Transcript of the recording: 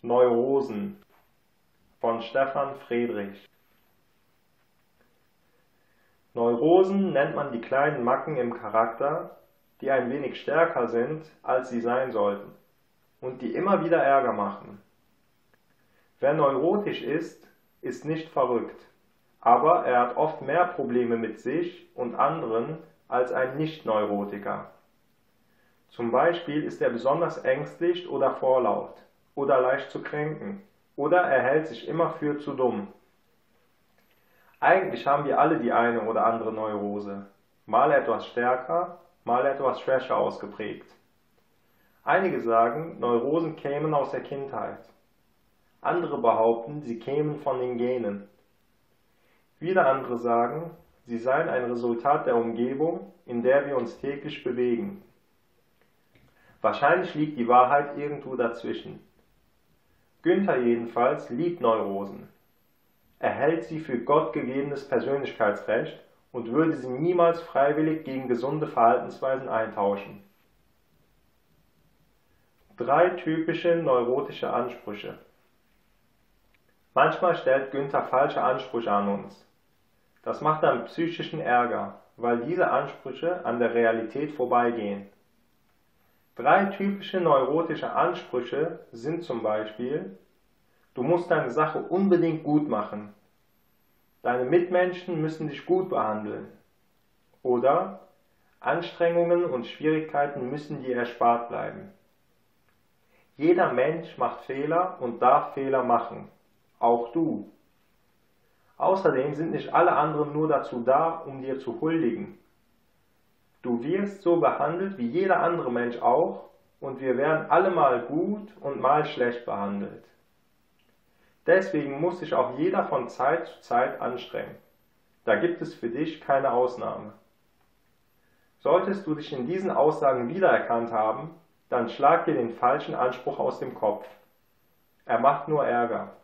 Neurosen von Stefan Friedrich. Neurosen nennt man die kleinen Macken im Charakter, die ein wenig stärker sind, als sie sein sollten, und die immer wieder Ärger machen. Wer neurotisch ist, ist nicht verrückt, aber er hat oft mehr Probleme mit sich und anderen als ein Nicht-Neurotiker. Zum Beispiel ist er besonders ängstlich oder vorlaut oder leicht zu kränken oder er hält sich immer für zu dumm. Eigentlich haben wir alle die eine oder andere Neurose, mal etwas stärker, mal etwas schwächer ausgeprägt. Einige sagen, Neurosen kämen aus der Kindheit. Andere behaupten, sie kämen von den Genen. Wieder andere sagen, sie seien ein Resultat der Umgebung, in der wir uns täglich bewegen. Wahrscheinlich liegt die Wahrheit irgendwo dazwischen. Günther jedenfalls liebt Neurosen. Er hält sie für gottgegebenes Persönlichkeitsrecht und würde sie niemals freiwillig gegen gesunde Verhaltensweisen eintauschen. 3 typische neurotische Ansprüche. Manchmal stellt Günther falsche Ansprüche an uns. Das macht dann psychischen Ärger, weil diese Ansprüche an der Realität vorbeigehen. 3 typische neurotische Ansprüche sind zum Beispiel: Du musst deine Sache unbedingt gut machen. Deine Mitmenschen müssen dich gut behandeln. Oder Anstrengungen und Schwierigkeiten müssen dir erspart bleiben. Jeder Mensch macht Fehler und darf Fehler machen. Auch du. Außerdem sind nicht alle anderen nur dazu da, um dir zu huldigen. Du wirst so behandelt wie jeder andere Mensch auch und wir werden alle mal gut und mal schlecht behandelt. Deswegen muss sich auch jeder von Zeit zu Zeit anstrengen. Da gibt es für dich keine Ausnahme. Solltest du dich in diesen Aussagen wiedererkannt haben, dann schlag dir den falschen Anspruch aus dem Kopf. Er macht nur Ärger.